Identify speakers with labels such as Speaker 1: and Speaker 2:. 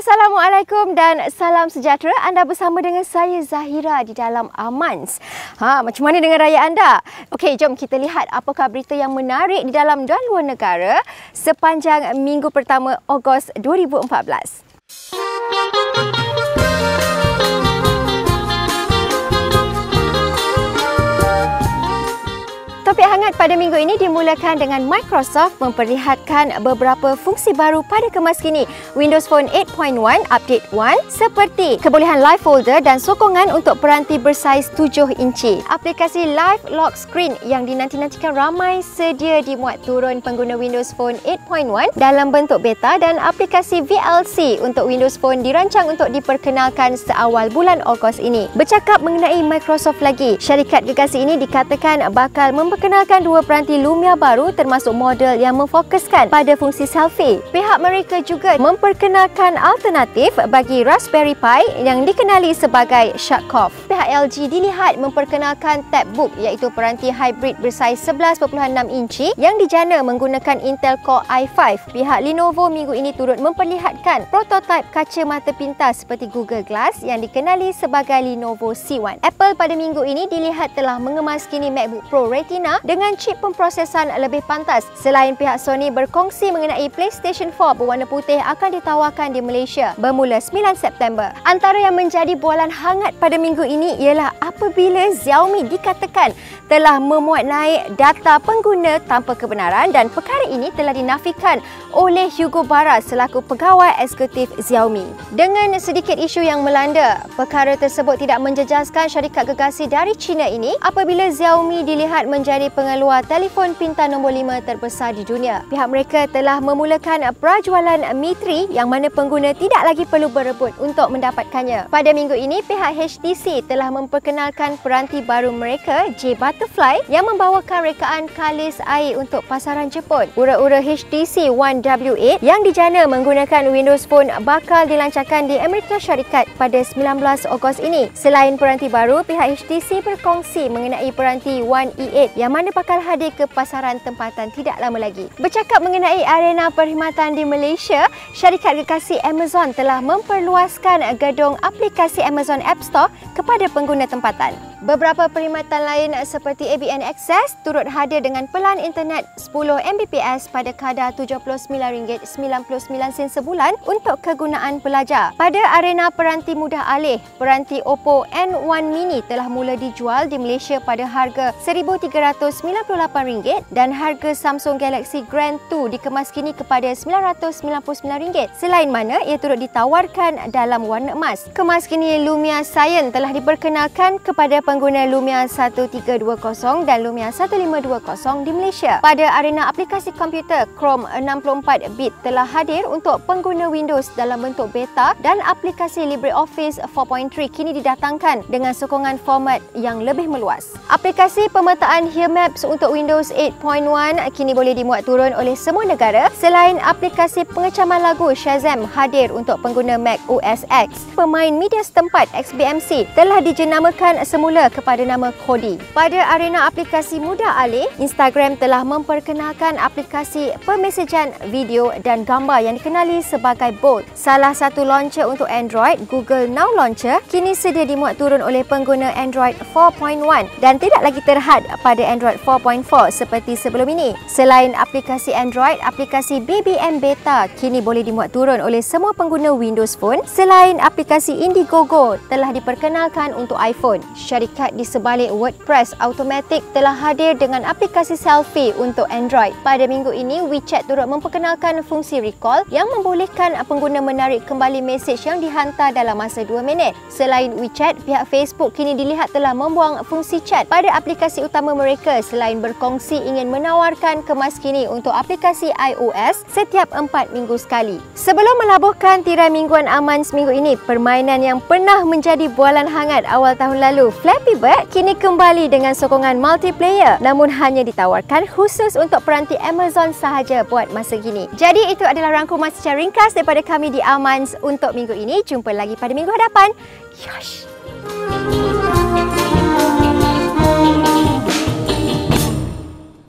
Speaker 1: Assalamualaikum dan salam sejahtera. Anda bersama dengan saya Zahira di dalam Amans. Macam mana dengan raya anda? Okey, jom kita lihat apakah berita yang menarik di dalam dan luar negara sepanjang minggu pertama Ogos 2014. Topik hangat pada minggu ini dimulakan dengan Microsoft memperlihatkan beberapa fungsi baru pada kemas kini Windows Phone 8.1 Update 1 seperti kebolehan live folder dan sokongan untuk peranti bersaiz 7 inci. Aplikasi Live Lock Screen yang dinanti-nantikan ramai sedia dimuat turun pengguna Windows Phone 8.1 dalam bentuk beta, dan aplikasi VLC untuk Windows Phone dirancang untuk diperkenalkan seawal bulan Ogos ini. Bercakap mengenai Microsoft lagi, syarikat gegasi ini dikatakan bakal memperkenalkan dua peranti Lumia baru termasuk model yang memfokuskan pada fungsi selfie. Pihak mereka juga memperkenalkan alternatif bagi Raspberry Pi yang dikenali sebagai Sharkoff. Pihak LG dilihat memperkenalkan Tabbook iaitu peranti hybrid bersaiz 11.6 inci yang dijana menggunakan Intel Core i5. Pihak Lenovo minggu ini turut memperlihatkan prototipe kaca mata pintar seperti Google Glass yang dikenali sebagai Lenovo C1. Apple pada minggu ini dilihat telah mengemas kini MacBook Pro Retina dengan chip pemprosesan lebih pantas. Selain pihak Sony berkongsi mengenai PlayStation 4 berwarna putih akan ditawarkan di Malaysia bermula 9 September. Antara yang menjadi bualan hangat pada minggu ini ialah apabila Xiaomi dikatakan telah memuat naik data pengguna tanpa kebenaran, dan perkara ini telah dinafikan oleh Hugo Barra selaku pegawai eksekutif Xiaomi. Dengan sedikit isu yang melanda, perkara tersebut tidak menjejaskan syarikat gegasi dari China ini apabila Xiaomi dilihat menjadi pengeluar telefon pintar nombor 5 terbesar di dunia. Pihak mereka telah memulakan prajualan Mi 3 yang mana pengguna tidak lagi perlu berebut untuk mendapatkannya. Pada minggu ini, pihak HTC telah memperkenalkan peranti baru mereka, J Butterfly, yang membawakan rekaan kalis air untuk pasaran Jepun. Ura-ura HTC One W8 yang dijana menggunakan Windows Phone bakal dilancarkan di Amerika Syarikat pada 19 Ogos ini. Selain peranti baru, pihak HTC berkongsi mengenai peranti One E8 yang mana bakal hadir ke pasaran tempatan tidak lama lagi. Bercakap mengenai arena perkhidmatan di Malaysia, syarikat gegasi Amazon telah memperluaskan gedung aplikasi Amazon App Store kepada pengguna tempatan. Beberapa perkhidmatan lain seperti ABN Access turut hadir dengan pelan internet 10 Mbps pada kadar RM79.99 sebulan untuk kegunaan pelajar. Pada arena peranti mudah alih, peranti Oppo N1 Mini telah mula dijual di Malaysia pada harga RM1,398 dan harga Samsung Galaxy Grand 2 dikemas kini kepada RM999. Selain mana ia turut ditawarkan dalam warna emas. Kemas kini Lumia Cyan telah diperkenalkan kepada pengguna Lumia 1320 dan Lumia 1520 di Malaysia. Pada arena aplikasi komputer, Chrome 64-bit telah hadir untuk pengguna Windows dalam bentuk beta, dan aplikasi LibreOffice 4.3 kini didatangkan dengan sokongan format yang lebih meluas. Aplikasi pemetaan Here Maps untuk Windows 8.1 kini boleh dimuat turun oleh semua negara. Selain aplikasi pengecaman lagu, Shazam hadir untuk pengguna Mac OS X. Pemain media setempat XBMC telah dijenamakan semula kepada nama Kodi. Pada arena aplikasi mudah alih, Instagram telah memperkenalkan aplikasi pemesejan video dan gambar yang dikenali sebagai Bolt. Salah satu launcher untuk Android, Google Now Launcher, kini sedia dimuat turun oleh pengguna Android 4.1 dan tidak lagi terhad pada Android 4.4 seperti sebelum ini. Selain aplikasi Android, aplikasi BBM Beta kini boleh dimuat turun oleh semua pengguna Windows Phone. Selain aplikasi Indiegogo telah diperkenalkan untuk iPhone. Syarikat di sebalik WordPress Automatic telah hadir dengan aplikasi selfie untuk Android. Pada minggu ini, WeChat turut memperkenalkan fungsi recall yang membolehkan pengguna menarik kembali mesej yang dihantar dalam masa 2 minit. Selain WeChat, pihak Facebook kini dilihat telah membuang fungsi chat pada aplikasi utama mereka selain berkongsi ingin menawarkan kemas kini untuk aplikasi iOS setiap 4 minggu sekali. Sebelum melabuhkan tirai mingguan Amans minggu ini, permainan yang pernah menjadi bualan hangat awal tahun lalu, Flappy Bird, kini kembali dengan sokongan multiplayer namun hanya ditawarkan khusus untuk peranti Amazon sahaja buat masa kini. Jadi itu adalah rangkuman secara ringkas daripada kami di Amans untuk minggu ini. Jumpa lagi pada minggu hadapan. Yosh.